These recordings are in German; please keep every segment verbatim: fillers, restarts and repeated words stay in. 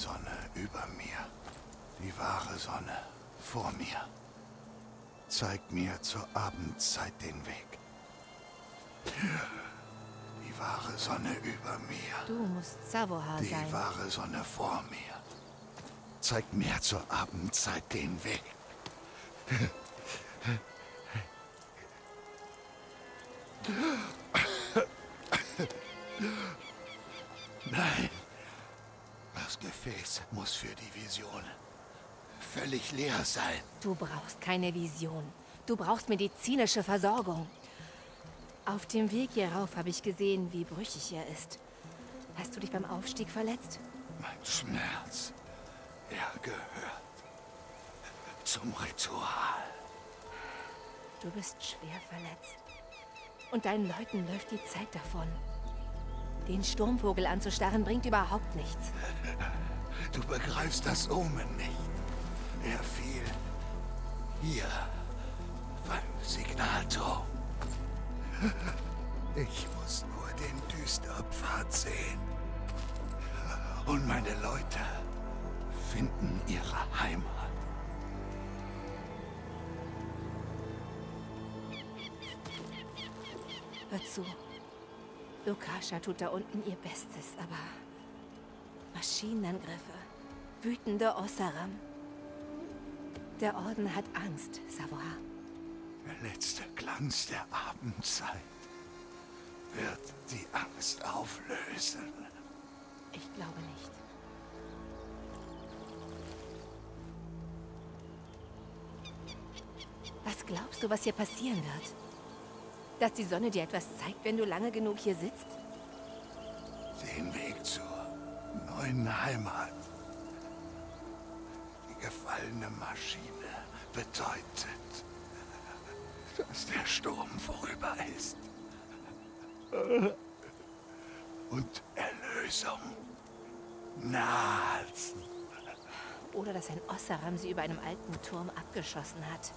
Sonne über mir. Die wahre Sonne vor mir. Zeig mir zur Abendzeit den Weg. Die wahre Sonne über mir. Du musst Savohar Die sein. Die wahre Sonne vor mir. Zeig mir zur Abendzeit den Weg. Nein. Das Gefäß muss für die Vision völlig leer sein. Du brauchst keine Vision. Du brauchst medizinische Versorgung. Auf dem Weg hierauf habe ich gesehen, wie brüchig er ist. Hast du dich beim Aufstieg verletzt? Mein Schmerz, er gehört zum Ritual. Du bist schwer verletzt. Und deinen Leuten läuft die Zeit davon. Den Sturmvogel anzustarren bringt überhaupt nichts. Du begreifst das Omen nicht. Er fiel hier beim Signalturm. Ich muss nur den Düsterpfad sehen. Und meine Leute finden ihre Heimat. Hör zu. Lukasha tut da unten ihr Bestes, aber Maschinenangriffe, wütende Oseram. Der Orden hat Angst, Savohar. Der letzte Glanz der Abendzeit wird die Angst auflösen. Ich glaube nicht. Was glaubst du, was hier passieren wird? Dass die Sonne dir etwas zeigt, wenn du lange genug hier sitzt? Den Weg zur neuen Heimat. Die gefallene Maschine bedeutet, dass der Sturm vorüber ist. Und Erlösung naht. Oder dass ein Oseram sie über einem alten Turm abgeschossen hat.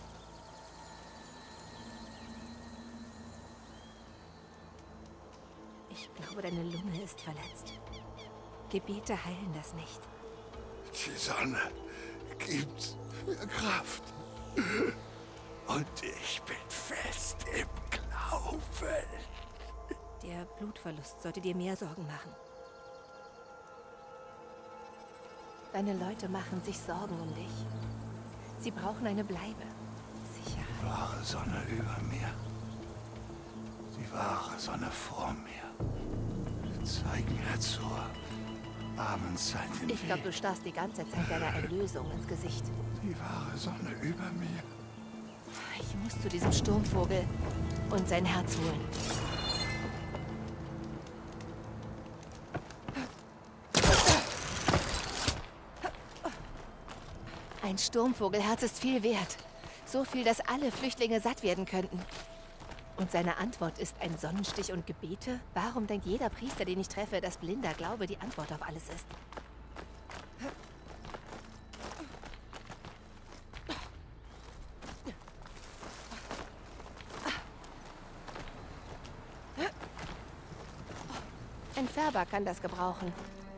Ich glaube, deine Lunge ist verletzt. Gebete heilen das nicht. Die Sonne gibt mir Kraft. Und ich bin fest im Glauben. Der Blutverlust sollte dir mehr Sorgen machen. Deine Leute machen sich Sorgen um dich. Sie brauchen eine Bleibe. Sicherheit. Die wahre Sonne über mir. Die wahre Sonne vor mir. Zeig mir zur Abendzeit den Ich glaube, Weg. du starrst die ganze Zeit deiner Erlösung ins Gesicht. Die wahre Sonne über mir. Ich muss zu diesem Sturmvogel und sein Herz holen. Ein Sturmvogelherz ist viel wert. So viel, dass alle Flüchtlinge satt werden könnten. Und seine Antwort ist ein Sonnenstich und Gebete? Warum denkt jeder Priester, den ich treffe, dass blinder Glaube die Antwort auf alles ist? Ein Färber kann das gebrauchen.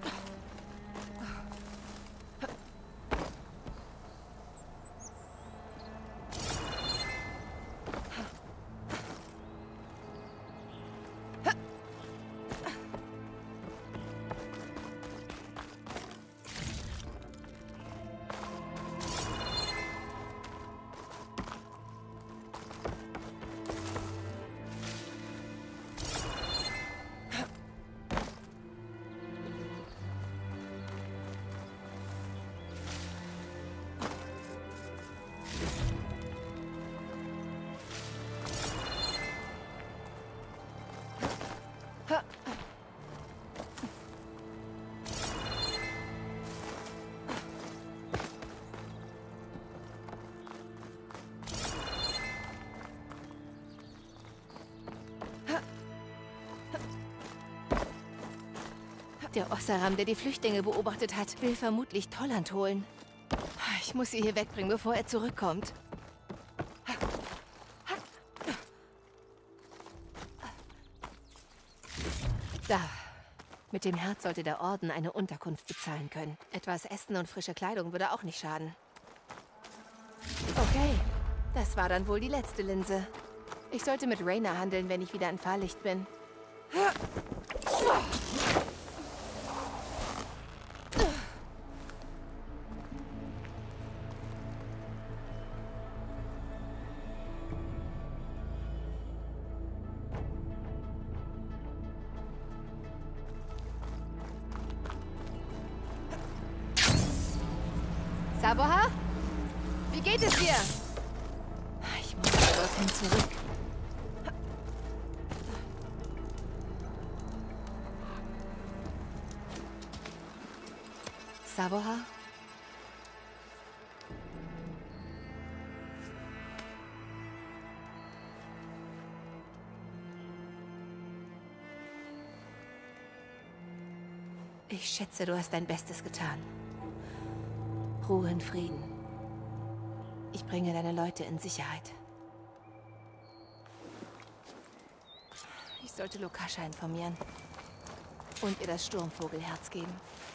Der Oseram, der die Flüchtlinge beobachtet hat, will vermutlich Tolland holen. Ich muss sie hier wegbringen, bevor er zurückkommt. Da. Mit dem Herz sollte der Orden eine Unterkunft bezahlen können. Etwas Essen und frische Kleidung würde auch nicht schaden. Okay, das war dann wohl die letzte Linse. Ich sollte mit Raynor handeln, wenn ich wieder in Fahrlicht bin. Savoha? Wie geht es dir? Ich muss dorthin zurück. Savoha? Ich schätze, du hast dein Bestes getan. Ruhe in Frieden. Ich bringe deine Leute in Sicherheit. Ich sollte Lukasha informieren und ihr das Sturmvogelherz geben.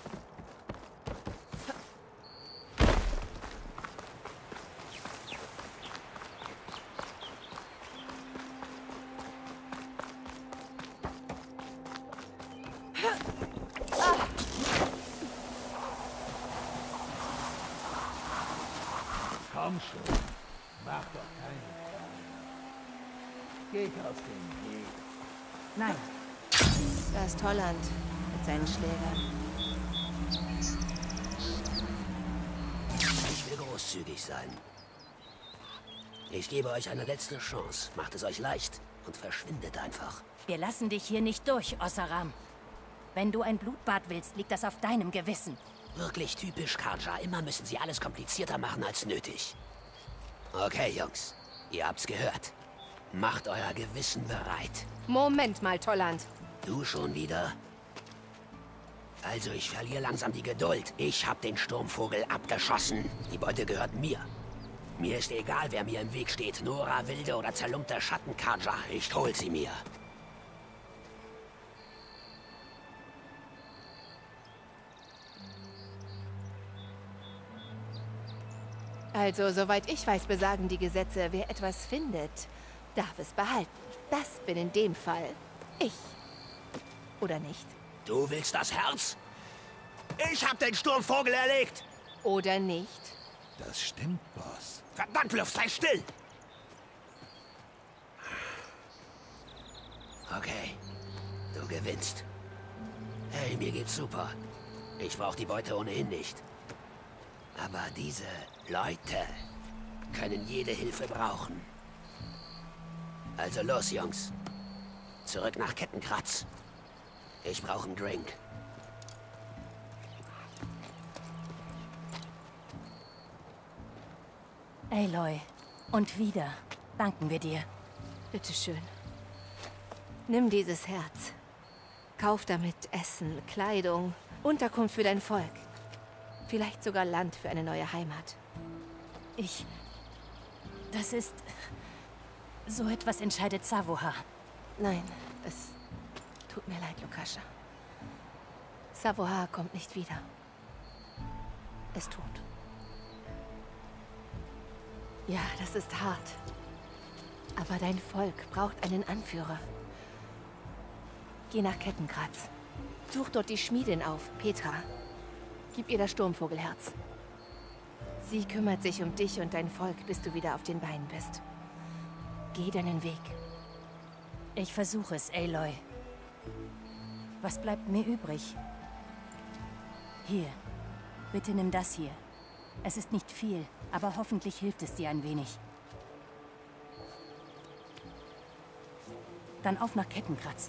Komm schon, mach doch keine Fehler. Geht aus dem Weg. Nein. Da ist Holland mit seinen Schlägern. Ich will großzügig sein. Ich gebe euch eine letzte Chance. Macht es euch leicht und verschwindet einfach. Wir lassen dich hier nicht durch, Oseram. Wenn du ein Blutbad willst, liegt das auf deinem Gewissen. Wirklich typisch Carja. Immer müssen sie alles komplizierter machen als nötig. Okay, Jungs. Ihr habt's gehört. Macht euer Gewissen bereit. Moment mal, Tolland. Du schon wieder? Also, ich verliere langsam die Geduld. Ich hab den Sturmvogel abgeschossen. Die Beute gehört mir. Mir ist egal, wer mir im Weg steht. Nora, wilde oder zerlumpter Schatten, Carja. Ich hol sie mir. Also, soweit ich weiß, besagen die Gesetze, wer etwas findet, darf es behalten. Das bin in dem Fall ich. Oder nicht? Du willst das Herz? Ich hab den Sturmvogel erlegt! Oder nicht? Das stimmt, Boss. Verdammt, Luft, sei still! Okay, du gewinnst. Hey, mir geht's super. Ich brauch die Beute ohnehin nicht. Aber diese Leute können jede Hilfe brauchen. Also los, Jungs. Zurück nach Kettenkratz. Ich brauche einen Drink. Aloy, und wieder danken wir dir. Bitteschön. Nimm dieses Herz. Kauf damit Essen, Kleidung, Unterkunft für dein Volk. Vielleicht sogar Land für eine neue Heimat. Ich... Das ist... So etwas entscheidet Savoha. Nein, es tut mir leid, Lukasha. Savoha kommt nicht wieder. Es tut. Ja, das ist hart. Aber dein Volk braucht einen Anführer. Geh nach Kettenkratz. Such dort die Schmiedin auf, Petra. Gib ihr das Sturmvogelherz. Sie kümmert sich um dich und dein Volk, bis du wieder auf den Beinen bist. Geh deinen Weg. Ich versuche es, Aloy. Was bleibt mir übrig? Hier. Bitte nimm das hier. Es ist nicht viel, aber hoffentlich hilft es dir ein wenig. Dann auf nach Kettenkratz.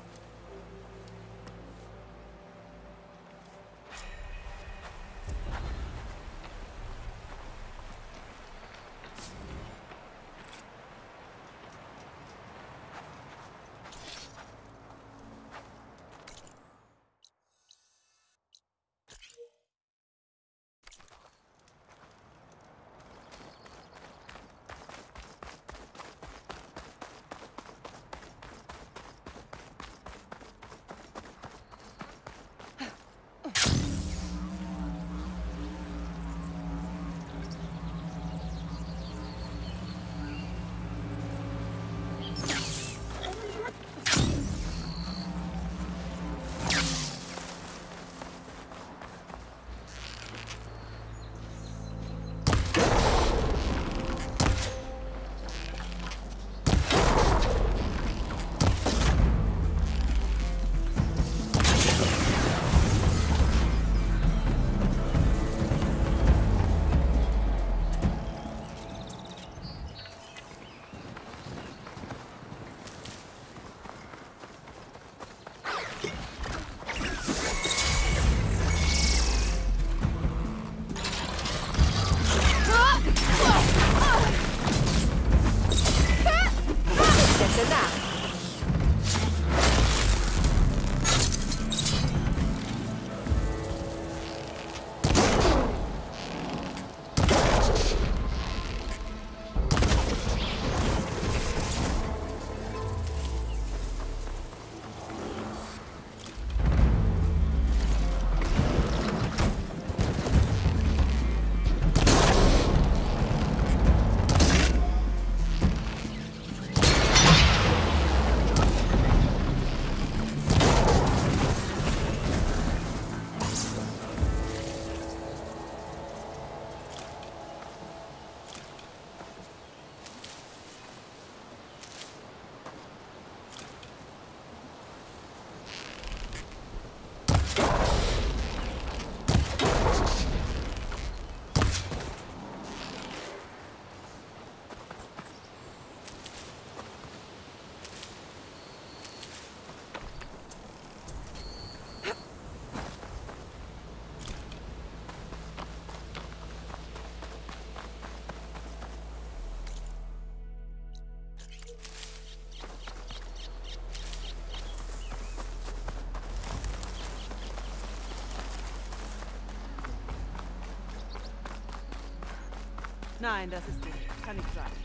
Nein, das ist nicht. Kann nicht sein.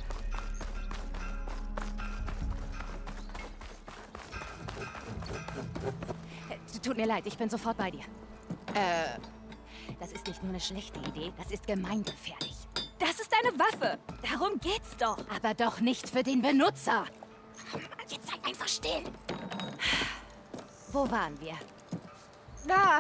Tut mir leid, ich bin sofort bei dir. Äh, Das ist nicht nur eine schlechte Idee, das ist gemeingefährlich. Das ist eine Waffe. Darum geht's doch. Aber doch nicht für den Benutzer. Jetzt sei einfach still. Wo waren wir? da.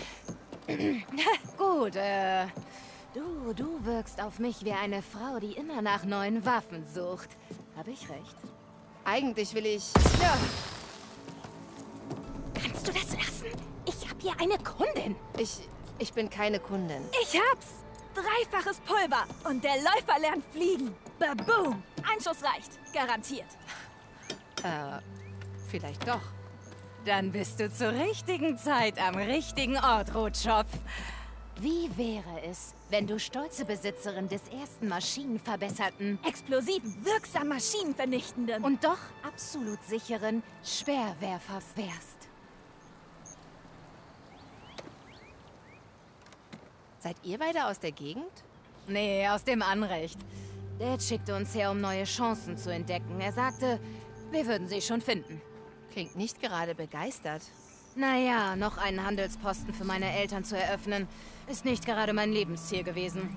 Gut, äh... Du, du wirkst auf mich wie eine Frau, die immer nach neuen Waffen sucht. Habe ich recht? Eigentlich will ich... Ja, Kannst du das lassen? Ich habe hier eine Kundin. ich... Ich bin keine Kundin. Ich hab's. Dreifaches Pulver. Und der Läufer lernt fliegen. Baboom. Ein Schuss reicht. Garantiert. Äh, vielleicht doch. Dann bist du zur richtigen Zeit am richtigen Ort, Rotschopf. Wie wäre es, wenn du stolze Besitzerin des ersten maschinenverbesserten Explosiven, wirksam maschinenvernichtenden. und doch absolut sicheren Speerwerfers wärst? Seid ihr beide aus der Gegend? Nee, aus dem Anrecht. Dad schickte uns her, um neue Chancen zu entdecken. Er sagte, wir würden sie schon finden. Klingt nicht gerade begeistert. Naja, noch einen Handelsposten für meine Eltern zu eröffnen, ist nicht gerade mein Lebensziel gewesen.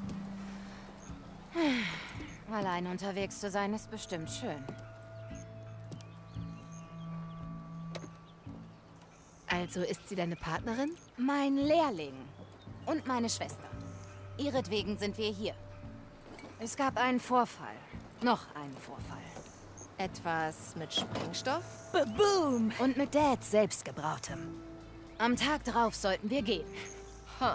Allein unterwegs zu sein, ist bestimmt schön. Also ist sie deine Partnerin? Mein Lehrling und meine Schwester. Ihretwegen sind wir hier. Es gab einen Vorfall. Noch einen Vorfall. Etwas mit Sprengstoff? Baboom. Und mit Dad selbstgebrautem. Am Tag darauf sollten wir gehen. Huh.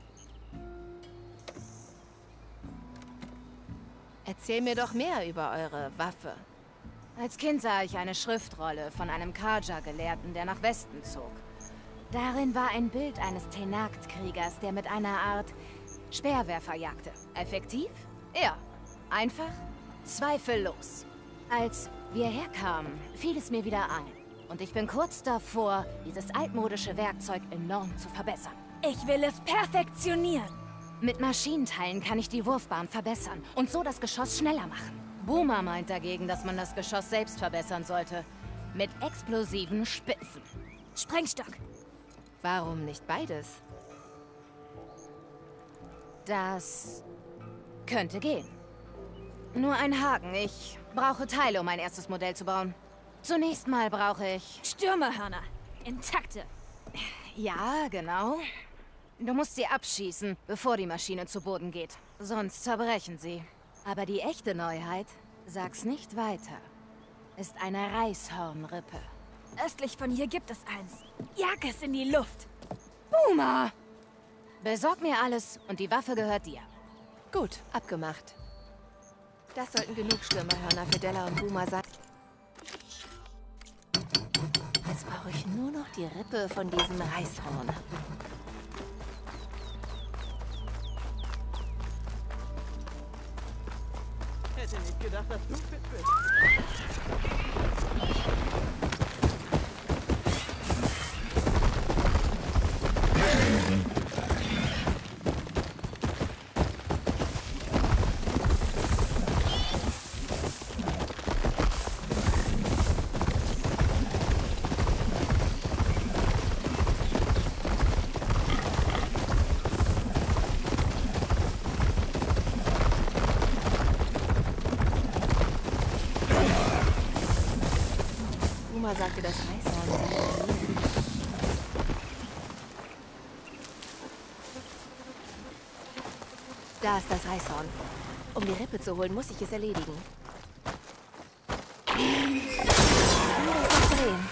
Erzähl mir doch mehr über eure Waffe. Als Kind sah ich eine Schriftrolle von einem Karja-Gelehrten, der nach Westen zog. Darin war ein Bild eines Tenakt-Kriegers, der mit einer Art Speerwerfer jagte. Effektiv? Ja. Einfach? Zweifellos. Als wir herkamen, fiel es mir wieder ein. Und ich bin kurz davor, dieses altmodische Werkzeug enorm zu verbessern. Ich will es perfektionieren. Mit Maschinenteilen kann ich die Wurfbahn verbessern und so das Geschoss schneller machen. Boomer meint dagegen, dass man das Geschoss selbst verbessern sollte. Mit explosiven Spitzen. Sprengstock. Warum nicht beides? Das könnte gehen. Nur ein Haken. Ich brauche Teile, um mein erstes Modell zu bauen. Zunächst mal brauche ich... Stürmerhörner. Intakte. Ja, genau. Du musst sie abschießen, bevor die Maschine zu Boden geht. Sonst zerbrechen sie. Aber die echte Neuheit, sag's nicht weiter, ist eine Reishornrippe. Östlich von hier gibt es eins. Jag es in die Luft. Boomer! Besorg mir alles und die Waffe gehört dir. Gut, abgemacht. Das sollten genug Stürmerhörner für Della und Boomer sein. Jetzt brauche ich nur noch die Rippe von diesem Reishorn. Hätte nicht gedacht, dass du fit bist. Boomer sagte, das Reishorn sei in der Nähe. Da ist das Reishorn. Um die Rippe zu holen, muss ich es erledigen. Nur das noch drehen.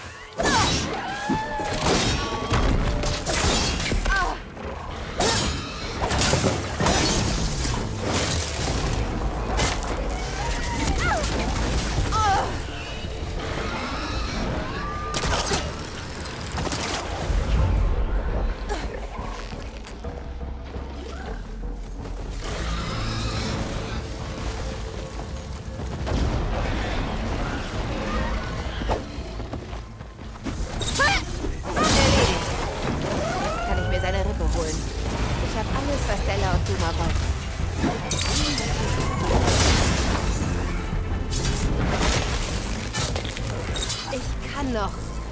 Dann noch.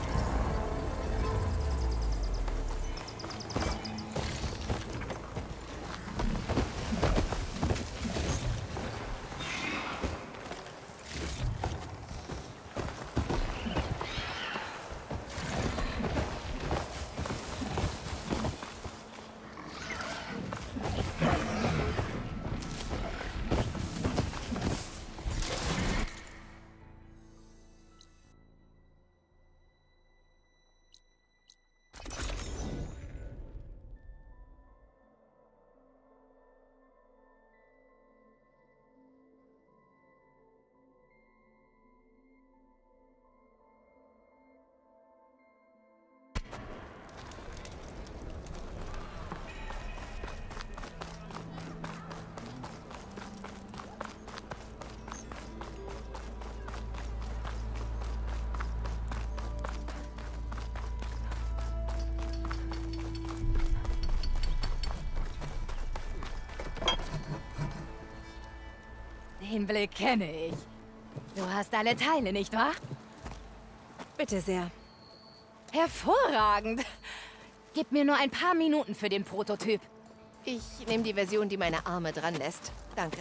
Den Blick kenne ich. Du hast alle Teile, nicht wahr? Bitte sehr. Hervorragend. Gib mir nur ein paar Minuten für den Prototyp. Ich nehme die Version, die meine Arme dran lässt. Danke.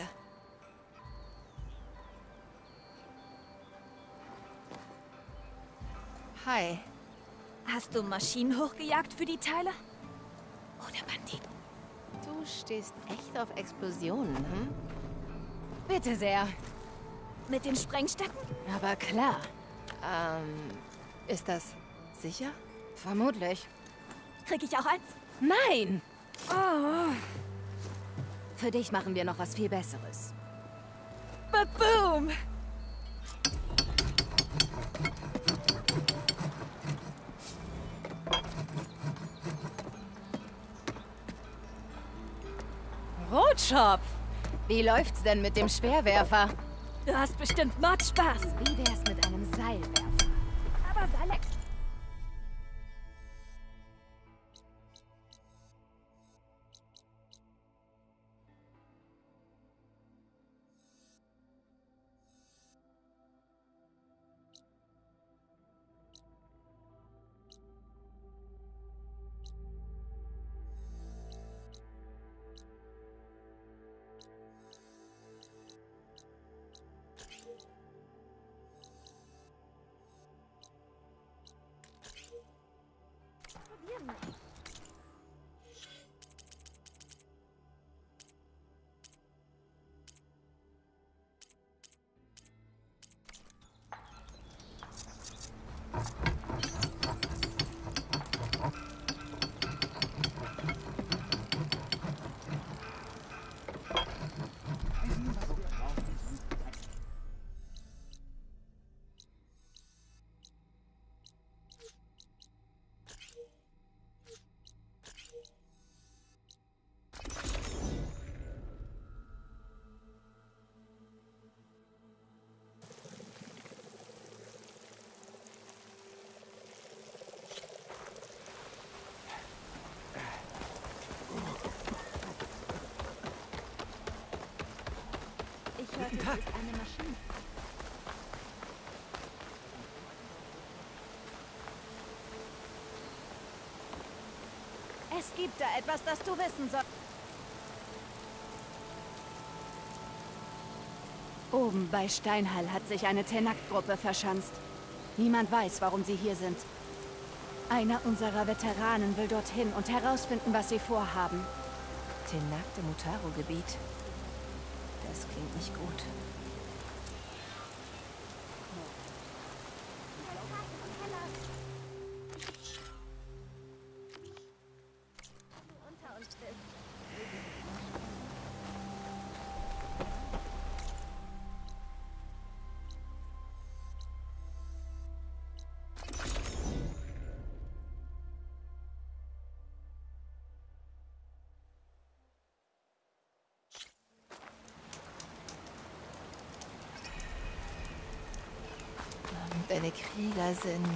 Hi. Hast du Maschinen hochgejagt für die Teile? Oder Banditen? Du stehst echt auf Explosionen, hm? Bitte sehr. Mit den Sprengstätten? Aber klar. Ähm, ist das sicher? Vermutlich. Krieg ich auch eins? Nein! Oh. Für dich machen wir noch was viel Besseres. Ba-boom! Rotschopf! Wie läuft's denn mit dem Speerwerfer? Du hast bestimmt Mordspaß. Wie wär's mit einem Seilwerfer? Aber Seile... Guten Tag. Das ist eine Maschine. Es gibt da etwas, das du wissen sollst. Oben bei Steinhall hat sich eine Tenak-Gruppe verschanzt. Niemand weiß, warum sie hier sind. Einer unserer Veteranen will dorthin und herausfinden, was sie vorhaben. Tenak im Mutaro-Gebiet. Das klingt nicht gut. Deine Krieger sind...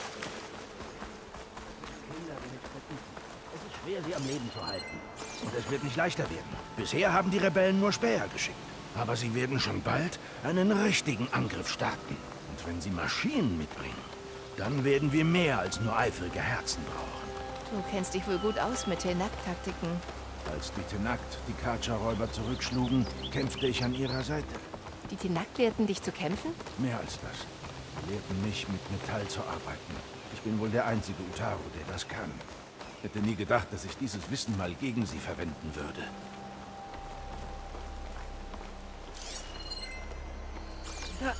Es ist schwer, sie am Leben zu halten. Und es wird nicht leichter werden. Bisher haben die Rebellen nur Späher geschickt. Aber sie werden schon bald einen richtigen Angriff starten. Und wenn sie Maschinen mitbringen, Dann werden wir mehr als nur eifrige Herzen brauchen. Du kennst dich wohl gut aus mit Tenak-Taktiken. Als die Tenakt die Karcher-Räuber zurückschlugen, kämpfte ich an ihrer Seite. Die Tenak lehrten dich zu kämpfen? Mehr als das. Sie lehrten mich, mit Metall zu arbeiten. Ich bin wohl der einzige Utaru, der das kann. Hätte nie gedacht, dass ich dieses Wissen mal gegen sie verwenden würde. Ja.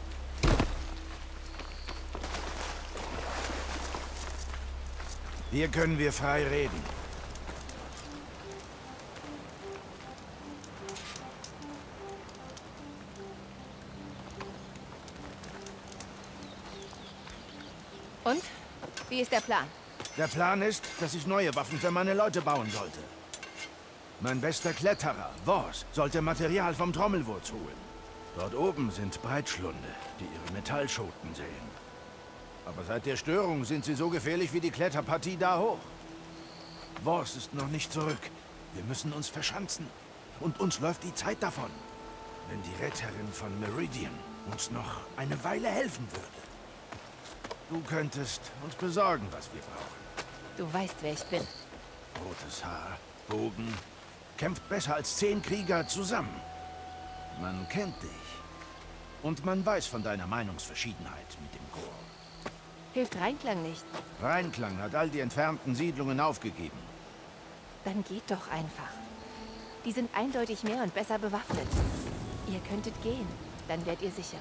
Hier können wir frei reden. Und? Wie ist der Plan? Der Plan ist, dass ich neue Waffen für meine Leute bauen sollte. Mein bester Kletterer, Wors, sollte Material vom Trommelwurz holen. Dort oben sind Breitschlunde, die ihre Metallschoten säen. Aber seit der Störung sind sie so gefährlich wie die Kletterpartie da hoch. Wors ist noch nicht zurück. Wir müssen uns verschanzen. Und uns läuft die Zeit davon. Wenn die Retterin von Meridian uns noch eine Weile helfen würde. Du könntest uns besorgen, was wir brauchen. Du weißt, wer ich bin. Rotes Haar, Bogen, kämpft besser als zehn Krieger zusammen. Man kennt dich. Und man weiß von deiner Meinungsverschiedenheit mit dem Chor. Hilft Reinklang nicht. Reinklang hat all die entfernten Siedlungen aufgegeben. Dann geht doch einfach. Die sind eindeutig mehr und besser bewaffnet. Ihr könntet gehen, dann wärt ihr sicher.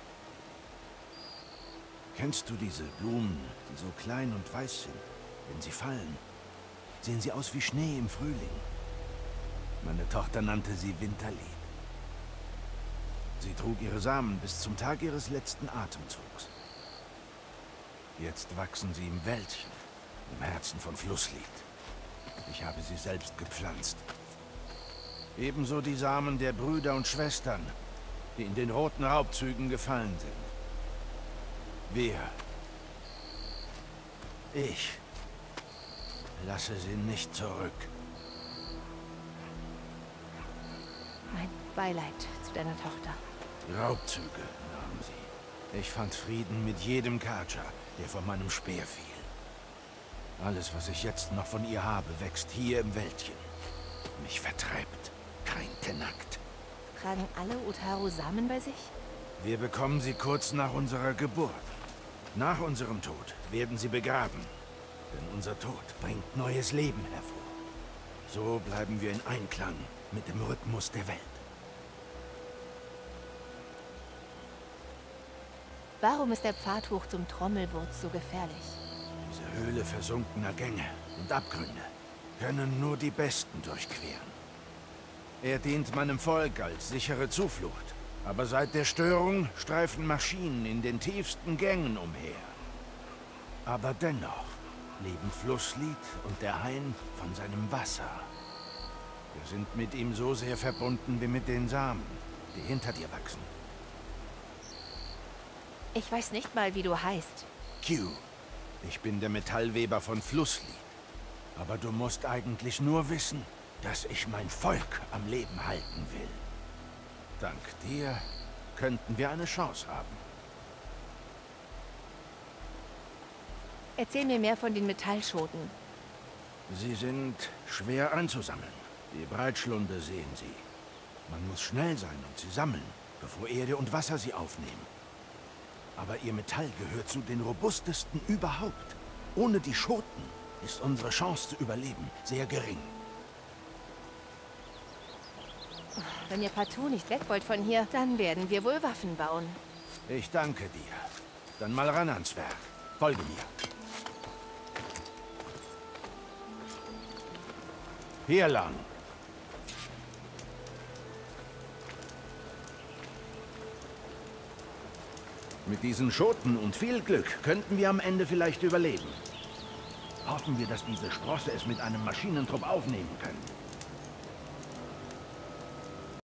Kennst du diese Blumen, die so klein und weiß sind? Wenn sie fallen, sehen sie aus wie Schnee im Frühling. Meine Tochter nannte sie Winterlied. Sie trug ihre Samen bis zum Tag ihres letzten Atemzugs. Jetzt wachsen sie im Wäldchen, im Herzen von Flusslied. Ich habe sie selbst gepflanzt. Ebenso die Samen der Brüder und Schwestern, die in den roten Raubzügen gefallen sind. Wir. Ich. Lasse sie nicht zurück. Mein Beileid zu deiner Tochter. Raubzüge nahmen sie. Ich fand Frieden mit jedem Karcher, der von meinem Speer fiel. Alles, was ich jetzt noch von ihr habe, wächst hier im Wäldchen. Mich vertreibt kein Tenakt. Tragen alle Utaru Samen bei sich? Wir bekommen sie kurz nach unserer Geburt. Nach unserem Tod werden sie begraben. Denn unser Tod bringt neues Leben hervor. So bleiben wir in Einklang mit dem Rhythmus der Welt. Warum ist der Pfad hoch zum Trommelwurz so gefährlich? Diese Höhle versunkener Gänge und Abgründe können nur die Besten durchqueren. Er dient meinem Volk als sichere Zuflucht. Aber seit der Störung streifen Maschinen in den tiefsten Gängen umher. Aber dennoch leben Flusslied und der Hain von seinem Wasser. Wir sind mit ihm so sehr verbunden wie mit den Samen, die hinter dir wachsen. Ich weiß nicht mal, wie du heißt. Q. Ich bin der Metallweber von Flusslied. Aber du musst eigentlich nur wissen, dass ich mein Volk am Leben halten will. Dank dir könnten wir eine Chance haben. Erzähl mir mehr von den Metallschoten. Sie sind schwer einzusammeln. Die Breitschlunde sehen Sie. Man muss schnell sein und sie sammeln, bevor Erde und Wasser sie aufnehmen. Aber ihr Metall gehört zu den robustesten überhaupt. Ohne die Schoten ist unsere Chance zu überleben sehr gering. Wenn ihr partout nicht weg wollt von hier, dann werden wir wohl Waffen bauen. Ich danke dir. Dann mal ran ans Werk. Folge mir. Hier lang. Mit diesen Schoten und viel Glück könnten wir am Ende vielleicht überleben. Hoffen wir, dass diese Sprosse es mit einem Maschinentrupp aufnehmen können.